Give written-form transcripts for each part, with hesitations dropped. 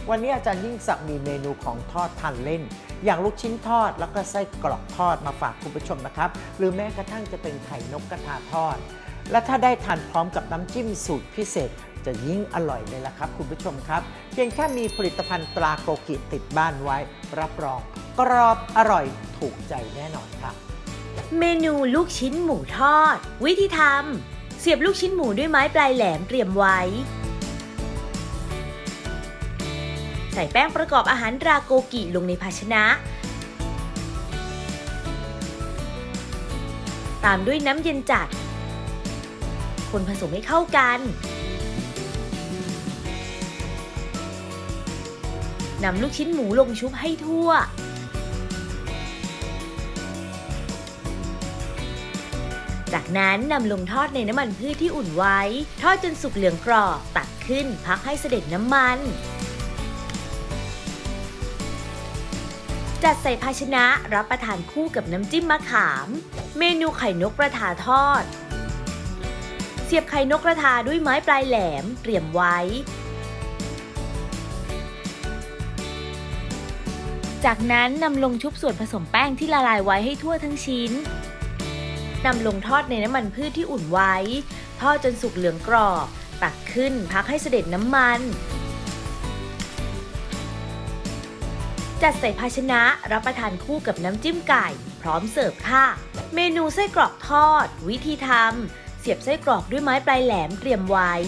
วันนี้อาจารย์ยิ่งศักดิ์มีเมนูของทอดทานเล่นอย่างลูกชิ้นทอดแล้วก็ไส้กรอกทอดมาฝากคุณผู้ชมนะครับหรือแม้กระทั่งจะเป็นไข่นกกระทาทอดและถ้าได้ทานพร้อมกับน้ำจิ้มสูตรพิเศษจะยิ่งอร่อยเลยล่ะครับคุณผู้ชมครับเพียงแค่มีผลิตภัณฑ์ตราโกกิติดบ้านไว้รับรองกรอบอร่อยถูกใจแน่นอนครับเมนูลูกชิ้นหมูทอดวิธีทำเสียบลูกชิ้นหมูด้วยไม้ปลายแหลมเตรียมไว้ใส่แป้งประกอบอาหารตราโกกิลงในภาชนะตามด้วยน้ำเย็นจัดคนผสมให้เข้ากันนำลูกชิ้นหมูลงชุบให้ทั่วจากนั้นนำลงทอดในน้ำมันพืชที่อุ่นไว้ทอดจนสุกเหลืองกรอบตักขึ้นพักให้เสด็จน้ำมันจัดใส่ภาชนะรับประทานคู่กับน้ำจิ้มมะขามเมนูไข่นกกระทาทอดเสียบไข่นกกระทาด้วยไม้ปลายแหลมเตรียมไว้จากนั้นนำลงชุบส่วนผสมแป้งที่ละลายไว้ให้ทั่วทั้งชิ้นนำลงทอดในน้ำมันพืชที่อุ่นไว้ทอดจนสุกเหลืองกรอบตักขึ้นพักให้เสด็จน้ำมันจัดใส่ภาชนะรับประทานคู่กับน้ำจิ้มไก่พร้อมเสิร์ฟค่ะเมนูไส้กรอกทอดวิธีทำเสียบไส้กรอกด้วยไม้ปลายแหลมเตรียมไว้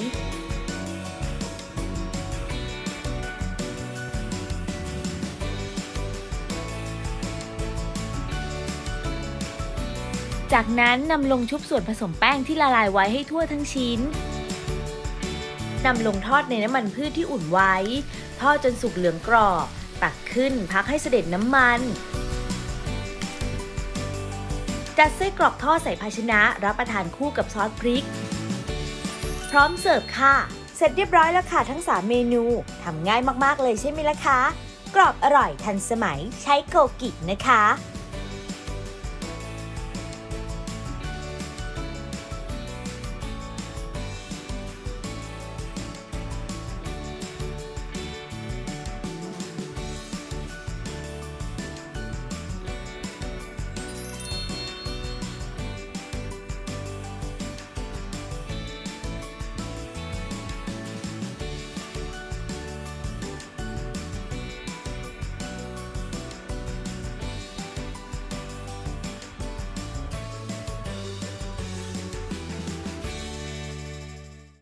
จากนั้นนำลงชุบส่วนผสมแป้งที่ละลายไว้ให้ทั่วทั้งชิ้นนำลงทอดในน้ำมันพืชที่อุ่นไว้ทอดจนสุกเหลืองกรอบตักขึ้นพักให้เสด็จน้ำมันจัดไส้กรอกทอดใส่ภาชนะรับประทานคู่กับซอสพริกพร้อมเสิร์ฟค่ะเสร็จเรียบร้อยแล้วค่ะทั้ง3เมนูทำง่ายมากๆเลยใช่ไหมล่ะคะกรอบอร่อยทันสมัยใช้โกกินะคะ